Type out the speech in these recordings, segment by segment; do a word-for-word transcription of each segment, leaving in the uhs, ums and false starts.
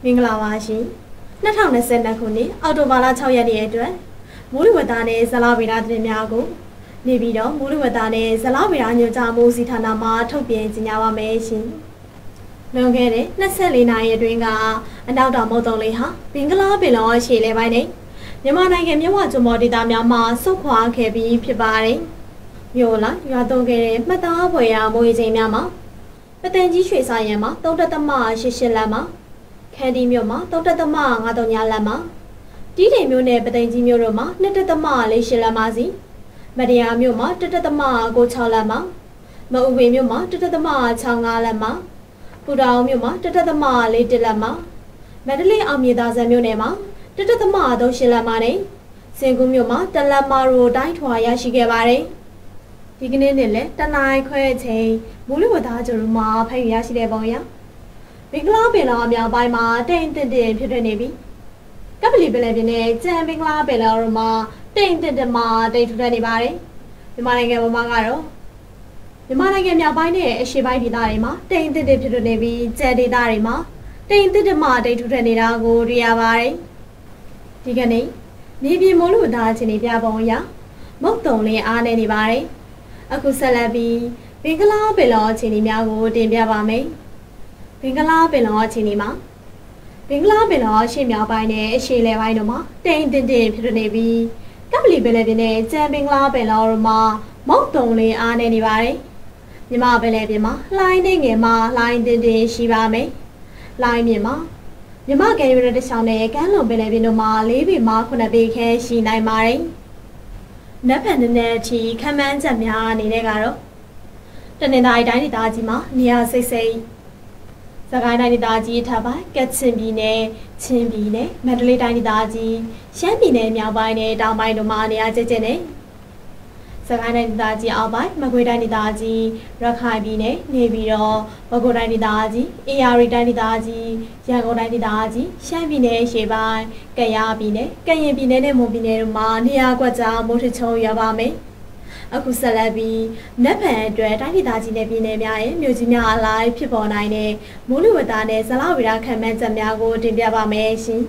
မင်္ဂလာပါရှင်၂၀၂၂ခုနှစ်အောက်တိုဘာလ၆ရက်နေ့အတွက်မိုးလေဝသနဲ့ဇလဗေဒသတင်းများကိုနေပြီးတော့မိုးလေဝသနဲ့ဇလဗေဒညွှန်ကြားမှုစီဌာနမှထုတ်ပြန်ကြေညာပါမယ်ရှင်လွန်ခဲ့တဲ့၂၄နာရီအတွင်းကအနောက်တောင်မုတ်တုံလေးဟာဘင်္ဂလားပင်လယ်အော်ရှေ့လေပိုင်းနဲ့မြန်မာနိုင်ငံမြဝကျွန်းပေါ်ဒေသများမှာဆုတ်ခွာခဲ့ပြီးဖြစ်ပါတယ်မြို့လာရွာသွန်းခဲ့တဲ့မှတ်သားဖွယ်ရာမိုးရေချိန်များမှာပသိမ်ကြီးရွှေစာရံမှာ၃.၈၈လက်မှာခန်းဒီမြို့မှာ၃.၅၃ညလက်မှာတီးတိမ်မြို့နယ်ပသိမ်ကြီးမြို့တို့မှာ၂.၄၈လက်မှာစီမတရားမြို့မှာ၁.၉၆လက်မှာမအူပေမြို့မှာ၁.၆၅လက်မှာပူတာအောင်မြို့မှာ၁.၄လက်မှာမန္တလေးအောင်မြေသာဆန်မြို့နယ်မှာ၁.၃၈လက်မှာနဲ့စင်ကူးမြို့မှာတလက်မှာရိုတိုင်းထွာရရှိခဲ့ပါတယ်ဒီကနေ့နေ့လည်းတနင်္ဂနွေခွဲချိန်မိုးလေဝသကြိုးမှာဖတ်ရရှိတဲ့ပုံရမင်္ဂလာပင်လယ်မြောက်ပိုင်းမှာတိမ်တင်တင်ဖြစ်နေပြီကပလီပင်လယ်ပြင်နဲ့ကြံမင်္ဂလာပင်လယ်တို့မှာတိမ်တင်တင်မှာတိမ်ထူထပ်နေပါတယ်မြန်မာနိုင်ငံပေါ်မှာကတော့မြန်မာနိုင်ငံမြောက်ပိုင်းနဲ့အရှေ့ပိုင်းဒေသတွေမှာတိမ်တင်တင်ဖြစ်နေပြီးကြံဒေသတွေမှာတိမ်တင်တင်မှာတိမ်ထူထပ်နေတာကိုတွေ့ရပါတယ်ဒီကနေ့မြေပြင်မိုးလေဝသအခြေအနေပြပုံအရမုတ်တုံလင်းအားနေနေပါတယ်အခုဆက်လက်ပြီးဘင်္ဂလားပင်လယ်အခြေအနေများကိုတင်ပြပါမယ်ဘင်္ဂလားပင်လယ်အခြေအနေမှာဘင်္ဂလားပင်လယ်ရှေ့မြောက်ပိုင်းနဲ့အရှေ့လယ်ပိုင်းတို့မှာတိမ်တင်တင်ဖြစ်နေပြီးကပလီပင်လယ်ပြင်နဲ့ကြံဘင်္ဂလားပင်လယ်တို့မှာမုတ်တုံလင်းအားနေနေပါတယ်မြန်မာပင်လယ်ပြင်မှာလှိုင်းနေငယ်မှာလှိုင်းတင်တင်ရှိပါမယ်လှိုင်းမြင့်မှာမြန်မာကယ်ရီတစ်ချောင်းနဲ့ကမ်းလွန်ပင်လယ်ပြင်တို့မှာ၄ပေမှခုနှစ်ပေခဲရှိနိုင်ပါတယ်နက်ဖန်နဲ့ချီခမ်းမန်းချက်များအနေနဲ့ကတော့တနင်္သာရီတိုင်းဒေသကြီးမှာနေရာစိတ်စိတ်စကိုင်းတိုင်းဒေသကြီးထပ်ပိုင်းကချင်ပြည်နယ်ချင်းပြည်နယ်မန္တလေးတိုင်းဒေသကြီးရှမ်းပြည်နယ်မြောက်ပိုင်းနဲ့တောင်ပိုင်းတို့မှာနေရာကျကျနဲ့စကိုင်းတိုင်းဒေသကြီးအောက်ပိုင်းမကွေးတိုင်းဒေသကြီးရခိုင်ပြည်နယ်နေပြည်တော်ပဲခူးတိုင်းဒေသကြီးအေရရီတိုင်းဒေသကြီးရန်ကုန်တိုင်းဒေသကြီးရှမ်းပြည်နယ်ရှေ့ပိုင်းကယားပြည်နယ်ကရင်ပြည်နယ်နဲ့မွန်ပြည်နယ်တို့မှာနေရာကွက်ကြားမိုးထချုံရပါမယ်အခုဆက်လက်ပြီးနက်ဖန်အတွက်တိုင်းဒေသကြီးနဲ့ပြည်နယ်များရဲ့မြို့ကြီးများအလိုက်ဖြစ်ပေါ်နိုင်တဲ့မိုးလေဝသနဲ့ဇလဗေဒခန့်မှန်းချက်များကိုတင်ပြပါမယ်ရှင်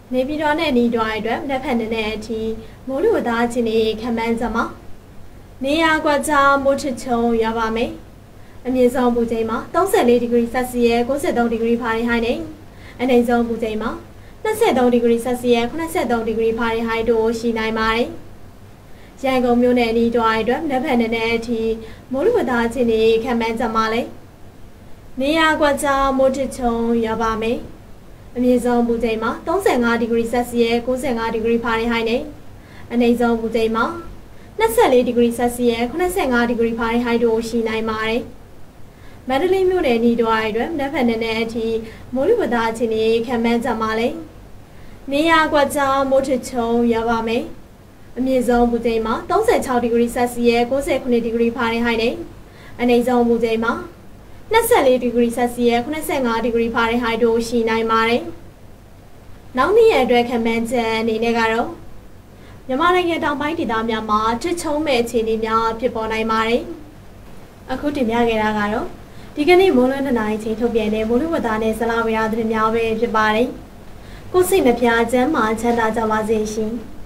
နေပြည်တော်နဲ့နီးတွားအတွက်လက်ဖက်နဲ့အထိမိုးလေဝသအခြေအနေခန့်မှန်းချက်မှာနေရာကွက်ကြားမိုးထချုံရပါမယ်။အမြင့်ဆုံးပူချိန်မှာ၃၄ဒီဂရီဆယ်စီယပ်၉၃ဒီဂရီဖာရင်ဟိုက်နဲ့အနိမ့်ဆုံးပူချိန်မှာ၂၃ဒီဂရီဆယ်စီယပ်၇၃ဒီဂရီဖာရင်ဟိုက်တို့ရှိနိုင်ပါတယ်။ရန်ကုန်မြို့နယ်နီးတွားအတွက်လက်ဖက်နဲ့အထိမိုးလေဝသအခြေအနေခန့်မှန်းချက်မှာလည်းနေရာကွက်ကြားမိုးထချုံရပါမယ်။အမြင့်ဆုံးပူချိန်မှာ၃၅ဒီဂရီဆယ်စီယပ်၉၅ဒီဂရီဖာရင်ဟိုက်နဲ့အနိမ့်ဆုံးပူချိန်မှာ၂၄ဒီဂရီဆယ်စီယပ်၇၅ဒီဂရီဖာရင်ဟိုက်တို့ရှိနိုင်ပါတယ်။မန္တလေးမြို့နယ်နီးတွားအတွက်လက်ဖက်နဲ့အထိမိုးလေဝသအခြေအနေခန့်မှန်းချက်မှာလည်းနေရာကွက်ကြားမိုးထချုံရပါမယ်။အမြင့်ဆုံးပူချိန်မှာ၃၆ဒီဂရီဆယ်စီယပ်၉၉ဒီဂရီဖာရင်ဟိုက်နဲ့အနိမ့်ဆုံးပူချိန်မှာ၂၄ဒီဂရီဆယ်စီယပ်၇၅ဒီဂရီဖာရင်ဟိုက်တို့ရှိနိုင်ပါတယ်။နောက်နေ့ရက်အတွက်ခန့်မှန်းချက်အနေနဲ့ကတော့မြန်မာနိုင်ငံတောင်ပိုင်းဒေသများမှာထစ်ချုံမဲ့အခြေအနေများဖြစ်ပေါ်နိုင်ပါတယ်။အခုတင်ပြခဲ့တာကတော့ဒီကနေ့မိုးလွှမ်းတနာရီချိန်ထုတ်ပြန်တဲ့မိုးလေဝသနဲ့ဇလဝေဒသတင်းများပဲဖြစ်ပါတယ်။ကိုယ်စိတ်နှပြချမ်းမာချမ်းသာကြပါစေရှင်။